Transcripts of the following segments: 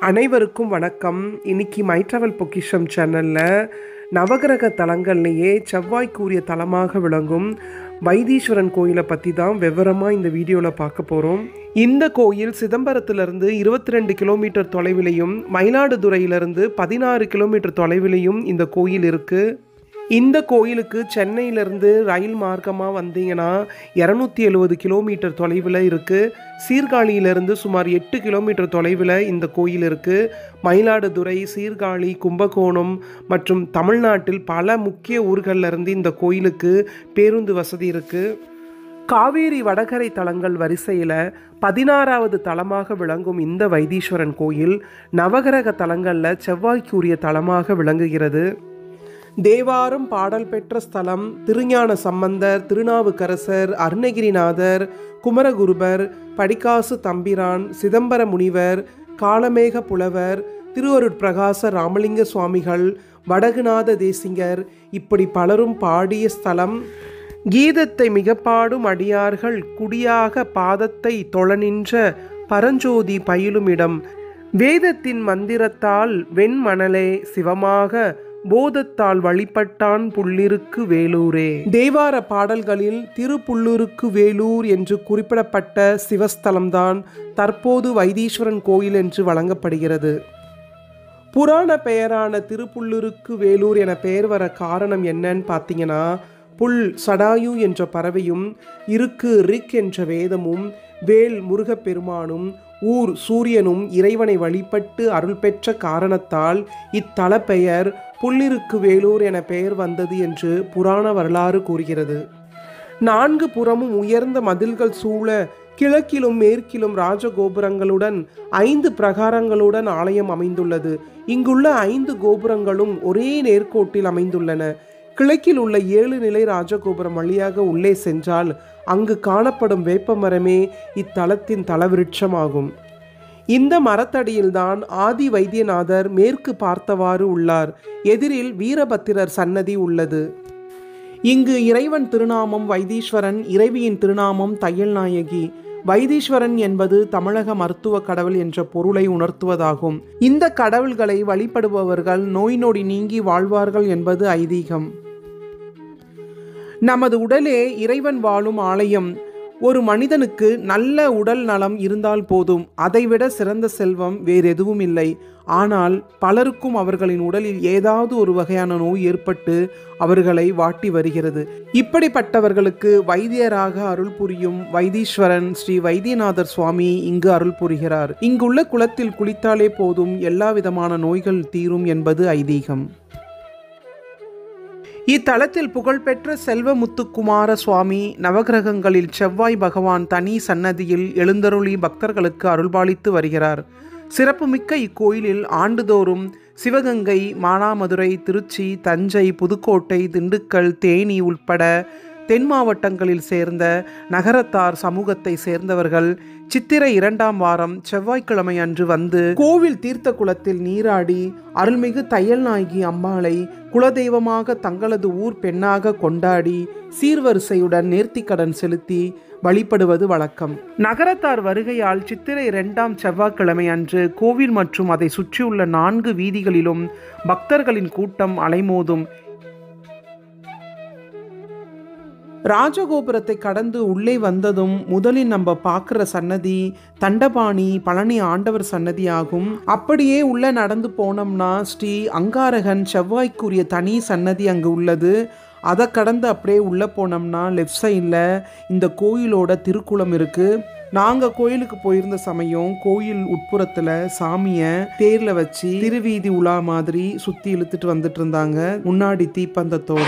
அனைவருக்கும் வணக்கம். இன்னைக்கு மை ட்ராவல் பொக்கிஷம் சேனலில் நவகிரக தலங்கள்லேயே செவ்வாய்க்குரிய தலமாக விளங்கும் வைத்தீஸ்வரன் கோயிலை பற்றி தான் விவரமாக இந்த வீடியோவில் பார்க்க போகிறோம். இந்த கோயில் சிதம்பரத்திலிருந்து 22 கிலோமீட்டர் தொலைவிலையும் மயிலாடுதுறையிலிருந்து 16 கிலோமீட்டர் தொலைவிலையும் இந்த கோயில் இருக்குது. இந்த கோயிலுக்கு சென்னையிலேருந்து ரயில் மார்க்கமாக வந்தீங்கன்னா 270 கிலோமீட்டர் தொலைவில் இருக்குது. சீர்காழியிலேருந்து சுமார் 8 கிலோமீட்டர் தொலைவில் இந்த கோயில் இருக்குது. மயிலாடுதுறை, சீர்காழி, கும்பகோணம் மற்றும் தமிழ்நாட்டில் பல முக்கிய ஊர்களிலிருந்து இந்த கோயிலுக்கு பேருந்து வசதி இருக்குது. காவேரி வடகரை தலங்கள் வரிசையில் 16வது தலமாக விளங்கும் இந்த வைத்தீஸ்வரன் கோயில் நவகிரக தலங்களில் செவ்வாய்க்குரிய தலமாக விளங்குகிறது. தேவாரம் பாடல் பெற்ற ஸ்தலம் திருஞான சம்பந்தர், திருநாவுக்கரசர், அருணகிரிநாதர், குமரகுருபர், படிக்காசு தம்பிரான், சிதம்பர முனிவர், காளமேக புலவர், திருவருட்பிரகாச ராமலிங்க சுவாமிகள், வடகுநாத தேசிங்கர் இப்படி பலரும் பாடிய ஸ்தலம். கீதத்தை மிக பாடும் அடியார்கள் குடியாக பாதத்தை தொழநின்ற பரஞ்சோதி பயிலுமிடம். வேதத்தின் மந்திரத்தால் வெண்மணலே சிவமாக போதத்தால் வழிபட்டான் புள்ளிருக்கு வேலூரே. தேவார பாடல்களில் திருப்புள்ளுருக்கு வேலூர் என்று குறிப்பிடப்பட்ட சிவஸ்தலம்தான் தற்போது வைத்தீஸ்வரன் கோயில் என்று வழங்கப்படுகிறது. புராண பெயரான திருப்புள்ளுருக்கு வேலூர் என பெயர் வர காரணம் என்னன்னு பார்த்தீங்கன்னா, புல் சடாயு என்ற பறவையும், இருக்கு ரிக் என்ற வேதமும், வேல் முருகப்பெருமானும், ஊர் சூரியனும் இறைவனை வழிபட்டு அருள் பெற்ற காரணத்தால் இத்தல பெயர் புள்ளிருக்கு வேலூர் என பெயர் வந்தது என்று புராண வரலாறு கூறுகிறது. 4 புறமும் உயர்ந்த மதில்கள் சூழ கிழக்கிலும் மேற்கிலும் ராஜகோபுரங்களுடன் 5 பிரகாரங்களுடன் ஆலயம் அமைந்துள்ளது. இங்குள்ள 5 கோபுரங்களும் ஒரே நேர்கோட்டில் அமைந்துள்ளன. கிழக்கில் உள்ள 7 நிலை ராஜகோபுரம் வழியாக உள்ளே சென்றால் அங்கு காணப்படும் வேப்பமரமே இத்தலத்தின் தலவிருட்சமாகும். இந்த மரத்தடியில்தான் ஆதி வைத்தியநாதர் மேற்கு பார்த்தவாறு உள்ளார். எதிரில் வீரபத்திரர் சன்னதி உள்ளது. இங்கு இறைவன் திருநாமம் வைத்தீஸ்வரன், இறைவியின் திருநாமம் தையல்நாயகி. வைத்தீஸ்வரன் என்பது தமிழக மருத்துவ கடவுள் என்ற பொருளை உணர்த்துவதாகும். இந்த கடவுள்களை வழிபடுபவர்கள் நோய் நொடி நீங்கி வாழ்வார்கள் என்பது ஐதீகம். நமது உடலே இறைவன் வாழும் ஆலயம். ஒரு மனிதனுக்கு நல்ல உடல் நலம் இருந்தால் போதும். அதைவிட சிறந்த செல்வம் வேறெதுவும் இல்லை. ஆனால் பலருக்கும் அவர்களின் உடலில் ஏதாவது ஒரு வகையான நோய் ஏற்பட்டு அவர்களை வாட்டி வருகிறது. இப்படிப்பட்டவர்களுக்கு வைத்தியராக அருள் புரியும் வைத்தீஸ்வரன் ஸ்ரீ வைத்தியநாதர் சுவாமி இங்கு அருள் புரிகிறார். இங்குள்ள குளத்தில் குளித்தாலே போதும் எல்லா விதமான நோய்கள் தீரும் என்பது ஐதீகம். இத்தலத்தில் புகழ்பெற்ற செல்வமுத்துக்குமார சுவாமி நவகிரகங்களில் செவ்வாய் பகவான் தனி சன்னதியில் எழுந்தருளி பக்தர்களுக்கு அருள்பாலித்து வருகிறார். சிறப்புமிக்க இக்கோயிலில் ஆண்டுதோறும் சிவகங்கை, மானாமதுரை, திருச்சி, தஞ்சை, புதுக்கோட்டை, திண்டுக்கல், தேனி உள்பட தென் மாவட்டங்களில் சேர்ந்த நகரத்தார் சமூகத்தை சேர்ந்தவர்கள் சித்திரை 2ஆம் வாரம் செவ்வாய்க்கிழமை அன்று வந்து கோவில் தீர்த்த குளத்தில் நீராடி அருள்மிகு தையல்நாயகி அம்பாளை குலதெய்வமாக தங்களது ஊர் பெண்ணாக கொண்டாடி சீர்வரிசையுடன் நேர்த்திக்கடன் செலுத்தி வழிபடுவது வழக்கம். நகரத்தார் வருகையால் சித்திரை 2ஆம் செவ்வாய்க்கிழமை அன்று கோவில் மற்றும் அதை சுற்றியுள்ள 4 வீதிகளிலும் பக்தர்களின் கூட்டம் அலைமோதும். ராஜகோபுரத்தை கடந்து உள்ளே வந்ததும் முதலில் நம்ம பார்க்குற சன்னதி தண்டபாணி பழனி ஆண்டவர் சன்னதி ஆகும். அப்படியே உள்ளே நடந்து போனோம்னா ஸ்ரீ அங்காரகன் செவ்வாய்க்குரிய தனி சன்னதி அங்கு உள்ளது. அதை கடந்து அப்படியே உள்ளே போனோம்னா லெஃப்ட் சைடில் இந்த கோயிலோட திருக்குளம் இருக்குது. நாங்கள் கோயிலுக்கு போயிருந்த சமயம் கோயில் உட்புறத்தில் சாமியை தேரில் வச்சு திருவீதி உலா மாதிரி சுற்றி இழுத்துட்டு வந்துட்டு இருந்தாங்க, முன்னாடி தீப்பந்தத்தோட.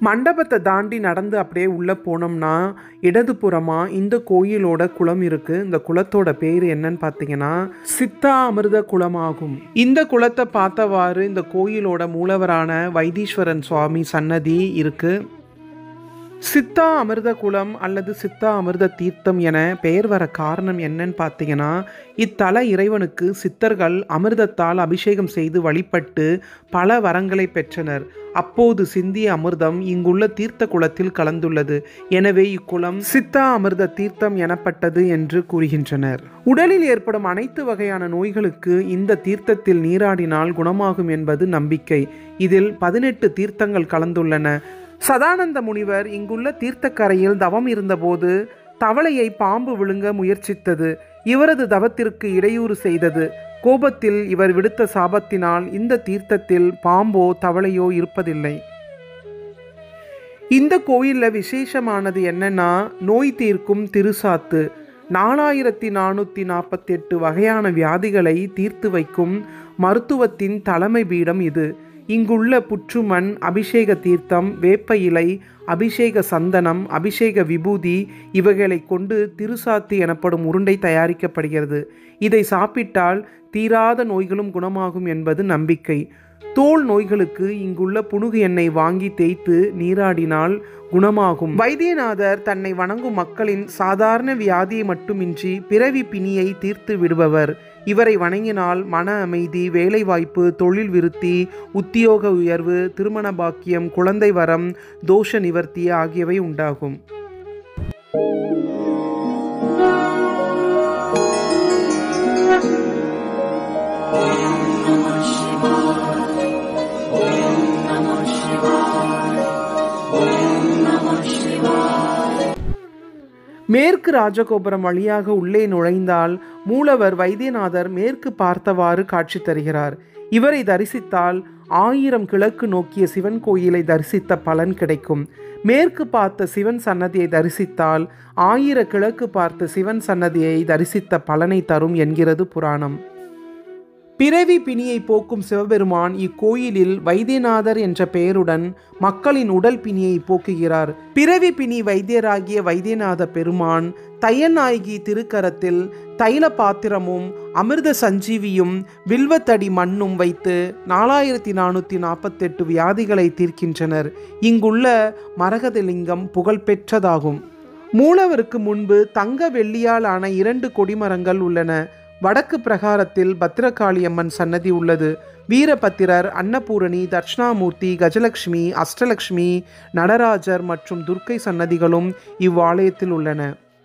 மண்டபத்தை தாண்டி நடந்து அப்படியே உள்ளே போனோம்னா இடதுபுறமாக இந்த கோயிலோட குளம் இருக்குது. இந்த குளத்தோட பேர் என்னன்னு பார்த்தீங்கன்னா சித்தா அமிர்த குளம் ஆகும். இந்த குளத்தை பார்த்தவாறு இந்த கோயிலோட மூலவரான வைத்தீஸ்வரன் சுவாமி சன்னதி இருக்குது. சித்தா அமிர்த குளம் அல்லது சித்தா அமிர்த தீர்த்தம் என பெயர் வர காரணம் என்னன்னு பார்த்தீங்கன்னா, இத்தல இறைவனுக்கு சித்தர்கள் அமிர்தத்தால் அபிஷேகம் செய்து வழிபட்டு பல வரங்களை பெற்றனர். அப்போது சிந்திய அமிர்தம் இங்குள்ள தீர்த்த குளத்தில் கலந்துள்ளது. எனவே இக்குளம் சித்தா அமிர்த தீர்த்தம் எனப்பட்டது என்று கூறுகின்றனர். உடலில் ஏற்படும் அனைத்து வகையான நோய்களுக்கு இந்த தீர்த்தத்தில் நீராடினால் குணமாகும் என்பது நம்பிக்கை. இதில் 18 தீர்த்தங்கள் கலந்துள்ளன. சதானந்த முனிவர் இங்குள்ள தீர்த்தக்கரையில் தவம் இருந்தபோது தவளையை பாம்பு விழுங்க முயற்சித்தது. இவரது தவத்திற்கு இடையூறு செய்தது. கோபத்தில் இவர் விடுத்த சாபத்தினால் இந்த தீர்த்தத்தில் பாம்போ தவளையோ இருப்பதில்லை. இந்த கோயிலில் விசேஷமானது என்னன்னா, நோய் தீர்க்கும் திருசாத்து. 4448 வகையான வியாதிகளை தீர்த்து வைக்கும் மருத்துவத்தின் தலைமை பீடம் இது. இங்குள்ள புற்றுமண், அபிஷேக தீர்த்தம், வேப்ப இலை, அபிஷேக சந்தனம், அபிஷேக விபூதி இவைகளை கொண்டு திருசாத்து எனப்படும் உருண்டை தயாரிக்கப்படுகிறது. இதை சாப்பிட்டால் தீராத நோய்களும் குணமாகும் என்பது நம்பிக்கை. தோல் நோய்களுக்கு இங்குள்ள புனுகு எண்ணெய் வாங்கி தேய்த்து நீராடினால் குணமாகும். வைத்தியநாதர் தன்னை வணங்கும் மக்களின் சாதாரண வியாதியை மட்டுமின்றி பிறவி பிணியை தீர்த்து விடுபவர். இவரை வணங்கினால் மன அமைதி, வேலைவாய்ப்பு, தொழில் விருத்தி, உத்தியோக உயர்வு, திருமண பாக்கியம், குழந்தை வரம், தோஷ நிவர்த்தி ஆகியவை உண்டாகும். மேற்கு ராஜகோபுரம் வழியாக உள்ளே நுழைந்தால் மூலவர் வைத்தியநாதர் மேற்கு பார்த்தவாறு காட்சி தருகிறார். இவரை தரிசித்தால் 1000 கிழக்கு நோக்கிய சிவன் கோயிலை தரிசித்த பலன் கிடைக்கும். மேற்கு பார்த்த சிவன் சன்னதியை தரிசித்தால் 1000 கிழக்கு பார்த்த சிவன் சன்னதியை தரிசித்த பலனை தரும் என்கிறது புராணம். பிறவி பிணியை போக்கும் சிவபெருமான் இக்கோயிலில் வைத்தியநாதர் என்ற பெயருடன் மக்களின் உடல் பிணியை போக்குகிறார். பிறவி பிணி வைத்தியராகிய வைத்தியநாத பெருமான் தையநாயகி திருக்கரத்தில் தைல பாத்திரமும் அமிர்த சஞ்சீவியும் வில்வத்தடி மண்ணும் வைத்து 4448 வியாதிகளை தீர்க்கின்றனர். இங்குள்ள மரகதலிங்கம் புகழ்பெற்றதாகும். மூலவருக்கு முன்பு தங்க வெள்ளியால் ஆன 2 கொடிமரங்கள் உள்ளன. வடக்கு பிரகாரத்தில் பத்திரகாளியம்மன் சன்னதி உள்ளது. வீரபத்திரர், அன்னபூரணி, தட்சிணாமூர்த்தி, கஜலட்சுமி, அஷ்டலட்சுமி, நடராஜர் மற்றும் துர்க்கை சன்னதிகளும் இவ்வாலயத்தில் உள்ளன.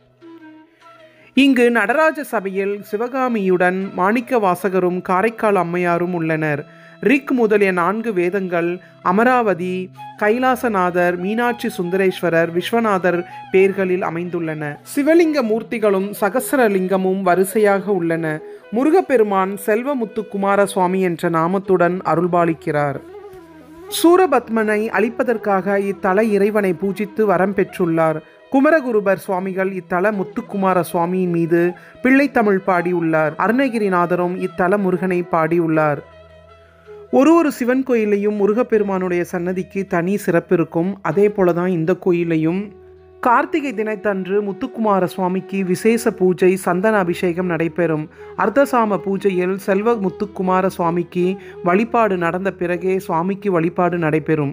இங்கு நடராஜ சபையில் சிவகாமியுடன் மாணிக்க வாசகரும் காரைக்கால் அம்மையாரும் உள்ளனர். ரிக் முதலிய 4 வேதங்கள், அமராவதி, கைலாசநாதர், மீனாட்சி சுந்தரேஸ்வரர், விஸ்வநாதர் பெயர்களில் அமைந்துள்ளன. சிவலிங்க மூர்த்திகளும் சகசரலிங்கமும் வரிசையாக உள்ளன. முருகப்பெருமான் செல்வமுத்து குமார சுவாமி என்ற நாமத்துடன் அருள்பாலிக்கிறார். சூரபத்மனை அழிப்பதற்காக இத்தல இறைவனை பூஜித்து வரம் பெற்றுள்ளார். குமரகுருபர் சுவாமிகள் இத்தல முத்துக்குமார சுவாமியின் மீது பிள்ளைத்தமிழ் பாடியுள்ளார். அருணகிரிநாதரும் இத்தல முருகனை பாடியுள்ளார். ஒரு சிவன் கோயிலையும் முருகப்பெருமானுடைய சன்னதிக்கு தனி சிறப்பு இருக்கும். அதே போல தான் இந்த கோயிலையும் கார்த்திகை தினத்தன்று முத்துக்குமார சுவாமிக்கு விசேஷ பூஜை, சந்தன அபிஷேகம் நடைபெறும். அர்த்தசாம பூஜையில் செல்வ முத்துக்குமார சுவாமிக்கு வழிபாடு நடந்த பிறகே சுவாமிக்கு வழிபாடு நடைபெறும்.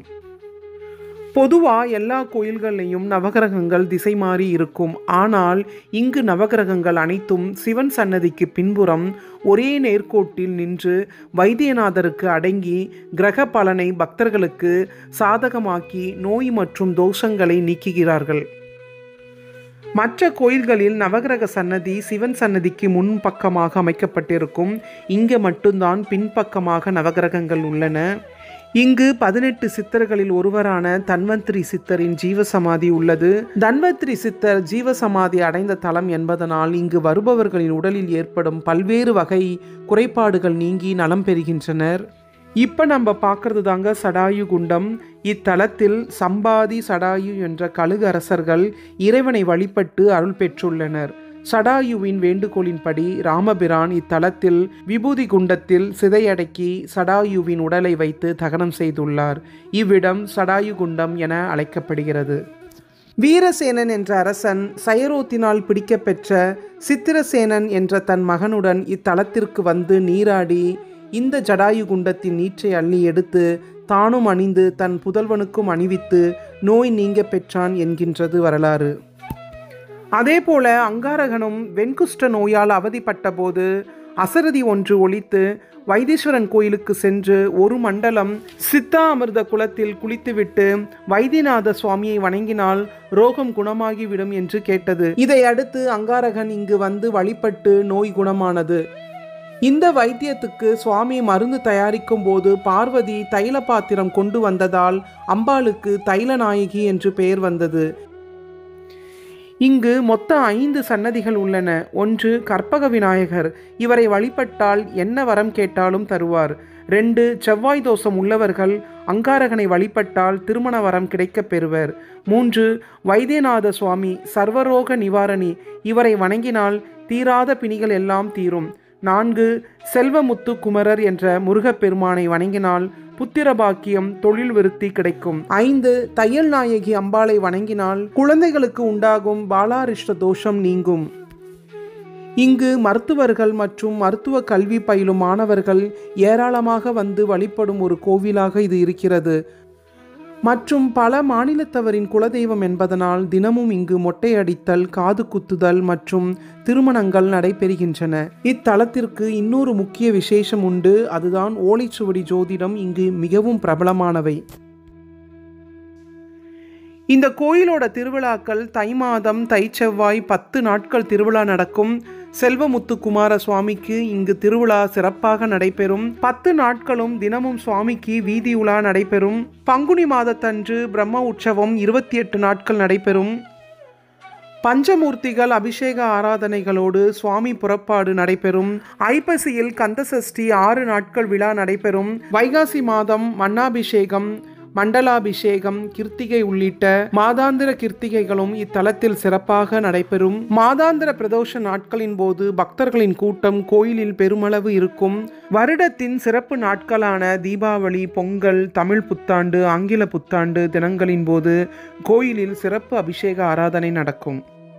பொதுவாக எல்லா கோயில்கள்லையும் நவகிரகங்கள் திசை மாறி இருக்கும். ஆனால் இங்கு நவகிரகங்கள் அனைத்தும் சிவன் சன்னதிக்கு பின்புறம் ஒரே நேர்கோட்டில் நின்று வைத்தியநாதருக்கு அடங்கி கிரக பலனை பக்தர்களுக்கு சாதகமாக்கி நோய் மற்றும் தோஷங்களை நீக்குகிறார்கள். மற்ற கோயில்களில் நவகிரக சன்னதி சிவன் சன்னதிக்கு முன்பக்கமாக அமைக்கப்பட்டிருக்கும். இங்கே மட்டும்தான் பின்பக்கமாக நவகிரகங்கள் உள்ளன. இங்கு 18 சித்தர்களில் ஒருவரான தன்வந்திரி சித்தரின் ஜீவசமாதி உள்ளது. தன்வந்திரி சித்தர் ஜீவசமாதி அடைந்த தலம் என்பதனால் இங்கு வருபவர்களின் உடலில் ஏற்படும் பல்வேறு வகை குறைபாடுகள் நீங்கி நலம் பெறுகின்றனர். இப்போ நம்ம பார்க்கறது தாங்க சடாயு குண்டம். இத்தலத்தில் சம்பாதி, சடாயு என்ற கழுகு அரசர்கள் இறைவனை வழிபட்டு அருள் பெற்றுள்ளனர். சடாயுவின் வேண்டுகோளின்படி ராமபிரான் இத்தலத்தில் விபூதி குண்டத்தில் சிதையடக்கி சடாயுவின் உடலை வைத்து தகனம் செய்துள்ளார். இவ்விடம் சடாயு குண்டம் என அழைக்கப்படுகிறது. வீரசேனன் என்ற அரசன் சயரோத்தினால் பிடிக்கப்பெற்ற சித்திரசேனன் என்ற தன் மகனுடன் இத்தலத்திற்கு வந்து நீராடி இந்த ஜடாயு குண்டத்தின் நீற்றை அள்ளி எடுத்து தானும் அணிந்து தன் புதல்வனுக்கும் அணிவித்து நோய் நீங்க பெற்றான் என்கின்றது வரலாறு. அதேபோல அங்காரகனும் வெண்குஷ்ட நோயால் அவதிப்பட்ட போது அசரதி ஒன்று ஒலித்து வைத்தீஸ்வரன் கோயிலுக்கு சென்று ஒரு மண்டலம் சித்தா அமிர்த குளத்தில் குளித்துவிட்டு வைத்தியநாத சுவாமியை வணங்கினால் ரோகம் குணமாகிவிடும் என்று கேட்டது. இதை அடுத்து அங்காரகன் இங்கு வந்து வழிபட்டு நோய் குணமானது. இந்த வைத்தியத்துக்கு சுவாமி மருந்து தயாரிக்கும் போது பார்வதி தைல பாத்திரம் கொண்டு வந்ததால் அம்பாளுக்கு தைலநாயகி என்று பெயர் வந்தது. இங்கு மொத்தம் 5 சன்னதிகள் உள்ளன. 1 கற்பக விநாயகர், இவரை வழிபட்டால் என்ன வரம் கேட்டாலும் தருவார். 2 செவ்வாய் தோஷம் உள்ளவர்கள் அங்காரகனை வழிபட்டால் திருமண வரம் கிடைக்கப் பெறுவர். 3 வைத்தியநாத சுவாமி சர்வரோக நிவாரணி, இவரை வணங்கினால் தீராத பிணிகள் எல்லாம் தீரும். 4 செல்வமுத்து குமரர் என்ற முருகப்பெருமானை வணங்கினால் புத்திர பாக்கியம் தொழில் விருத்தி கிடைக்கும். 5 தையல் நாயகி அம்பாளை வணங்கினால் குழந்தைகளுக்கு உண்டாகும் பாலாரிஷ்ட தோஷம் நீங்கும். இங்கு மருத்துவர்கள் மற்றும் மருத்துவ கல்வி பயிலும் மாணவர்கள் ஏராளமாக வந்து வழிபடும் ஒரு கோவிலாக இது இருக்கிறது. மற்றும் பல மாநிலத்தவரின் குலதெய்வம் என்பதனால் தினமும் இங்கு மொட்டை அடித்தல், காது குத்துதல் மற்றும் திருமணங்கள் நடைபெறுகின்றன. இத்தலத்திற்கு இன்னொரு முக்கிய விசேஷம் உண்டு. அதுதான் ஓலைச்சுவடி ஜோதிடம் இங்கு மிகவும் பிரபலமானவை. இந்த கோயிலோட திருவிழாக்கள் தை மாதம் தை செவ்வாய் 10 நாட்கள் திருவிழா நடக்கும். செல்வமுத்து குமார சுவாமிக்கு இங்கு திருவிழா சிறப்பாக நடைபெறும். 10 நாட்களும் தினமும் சுவாமிக்கு வீதி உலா நடைபெறும். பங்குனி மாதத்தன்று பிரம்ம உற்சவம் 28 நாட்கள் நடைபெறும். பஞ்சமூர்த்திகள் அபிஷேக ஆராதனைகளோடு சுவாமி புறப்பாடு நடைபெறும். ஐப்பசியில் கந்தசஷ்டி 6 நாட்கள் விழா நடைபெறும். வைகாசி மாதம் மன்னாபிஷேகம், மண்டலாபிஷேகம், கிருத்திகை உள்ளிட்ட மாதாந்திர கிருத்திகைகளும் இத்தலத்தில் சிறப்பாக நடைபெறும். மாதாந்திர பிரதோஷ நாட்களின் போது பக்தர்களின் கூட்டம் கோயிலில் பெருமளவு இருக்கும். வருடத்தின் சிறப்பு நாட்களான தீபாவளி, பொங்கல், தமிழ் புத்தாண்டு, ஆங்கில புத்தாண்டு தினங்களின் போது கோயிலில் சிறப்பு அபிஷேக ஆராதனை நடக்கும்.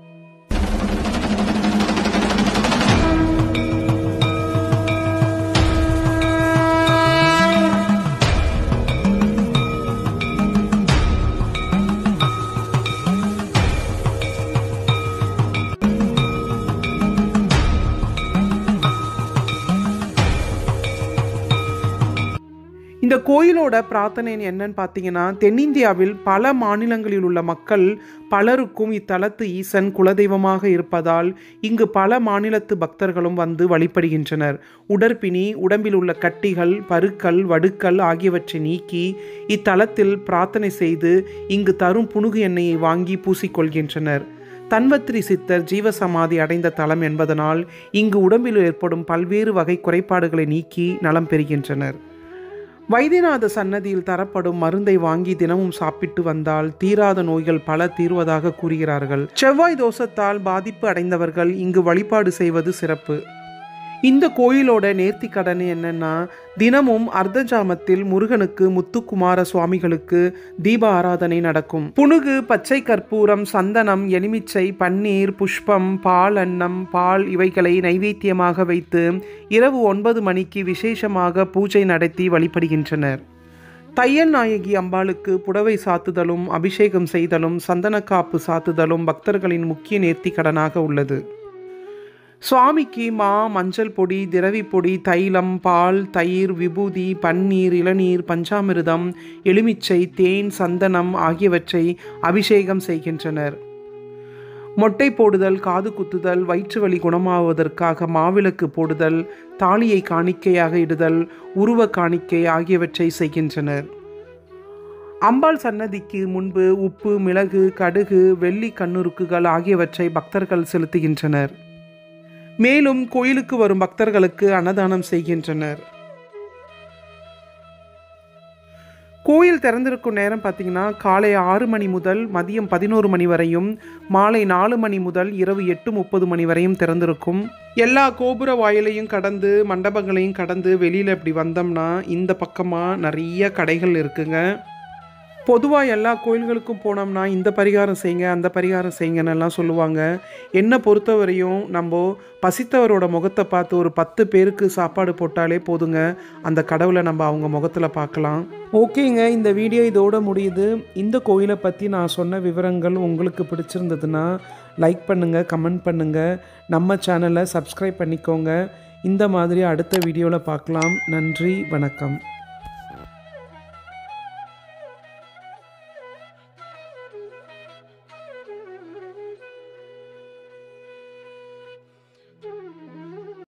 இந்த கோயிலோட பிரார்த்தனை என்னன்னு பார்த்தீங்கன்னா, தென்னிந்தியாவில் பல மாநிலங்களில் உள்ள மக்கள் பலருக்கும் இத்தலத்து ஈசன் குலதெய்வமாக இருப்பதால் இங்கு பல மாநிலத்து பக்தர்களும் வந்து வழிபடுகின்றனர். உடற்பிணி, உடம்பில் உள்ள கட்டிகள், பருக்கள், வடுக்கள் ஆகியவற்றை நீக்கி இத்தலத்தில் பிரார்த்தனை செய்து இங்கு தரும் புனுகு எண்ணெயை வாங்கி பூசிக்கொள்கின்றனர். தன்வத்திரி சித்தர் ஜீவசமாதி அடைந்த தலம் என்பதனால் இங்கு உடம்பில் ஏற்படும் பல்வேறு வகை குறைபாடுகளை நீக்கி நலம் பெறுகின்றனர். வைத்தியநாத சன்னதியில் தரப்படும் மருந்தை வாங்கி தினமும் சாப்பிட்டு வந்தால் தீராத நோய்கள் பல தீர்வதாக கூறுகிறார்கள். செவ்வாய் தோஷத்தால் பாதிப்பு அடைந்தவர்கள் இங்கு வழிபாடு செய்வது சிறப்பு. இந்த கோயிலோட நேர்த்தி கடன் என்னன்னா, தினமும் அர்த்த ஜாமத்தில் முருகனுக்கு, முத்துக்குமார சுவாமிகளுக்கு தீப ஆராதனை நடக்கும். புனுகு, பச்சை கற்பூரம், சந்தனம், எலுமிச்சை, பன்னீர், புஷ்பம், பால், அன்னம், பால் இவைகளை நைவேத்தியமாக வைத்து இரவு 9 மணிக்கு விசேஷமாக பூஜை நடத்தி வழிபடுகின்றனர். தையல் நாயகி அம்பாளுக்கு புடவை சாத்துதலும், அபிஷேகம் செய்தலும், சந்தனக்காப்பு சாத்துதலும் பக்தர்களின் முக்கிய நேர்த்தி கடனாக உள்ளது. சுவாமிக்கு மா, மஞ்சள் பொடி, திரவி பொடி, தைலம், பால், தயிர், விபூதி, பன்னீர், இளநீர், பஞ்சாமிர்தம், எலுமிச்சை, தேன், சந்தனம் ஆகியவற்றை அபிஷேகம் செய்கின்றனர். மொட்டை போடுதல், காது குத்துதல், வயிற்று வலி குணமாவதற்காக மாவிளக்கு போடுதல், தாலியை காணிக்கையாக இடுதல், உருவ காணிக்கை ஆகியவற்றை செய்கின்றனர். அம்பாள் சன்னதிக்கு முன்பு உப்பு, மிளகு, கடுகு, வெள்ளி கண்ணுருக்குகள் ஆகியவற்றை பக்தர்கள் செலுத்துகின்றனர். மேலும் கோயிலுக்கு வரும் பக்தர்களுக்கு அன்னதானம் செய்கின்றனர். கோயில் திறந்திருக்கும் நேரம் பார்த்திங்கன்னா காலை 6 மணி முதல் மதியம் 11 மணி வரையும், மாலை 4 மணி முதல் இரவு 8:30 மணி வரையும் திறந்திருக்கும். எல்லா கோபுர வாயிலையும் கடந்து மண்டபங்களையும் கடந்து வெளியில் இப்படி வந்தோம்னா இந்த பக்கமாக நிறைய கடைகள் இருக்குங்க. பொதுவாக எல்லா கோயில்களுக்கும் போனோம்னா இந்த பரிகாரம் செய்யுங்க அந்த பரிகாரம் செய்யுங்கன்னு எல்லாம் சொல்லுவாங்க. என்னை பொறுத்தவரையும் நம்ம பசித்தவரோட முகத்தை பார்த்து ஒரு 10 பேருக்கு சாப்பாடு போட்டாலே போதுங்க, அந்த கடவுளை நம்ம அவங்க முகத்தில் பார்க்கலாம். ஓகேங்க, இந்த வீடியோ இதோட முடியுது. இந்த கோயிலை பற்றி நான் சொன்ன விவரங்கள் உங்களுக்கு பிடிச்சிருந்ததுன்னா லைக் பண்ணுங்கள், கமெண்ட் பண்ணுங்கள், நம்ம சேனலை சப்ஸ்கிரைப் பண்ணிக்கோங்க. இந்த மாதிரி அடுத்த வீடியோவில் பார்க்கலாம். நன்றி, வணக்கம்.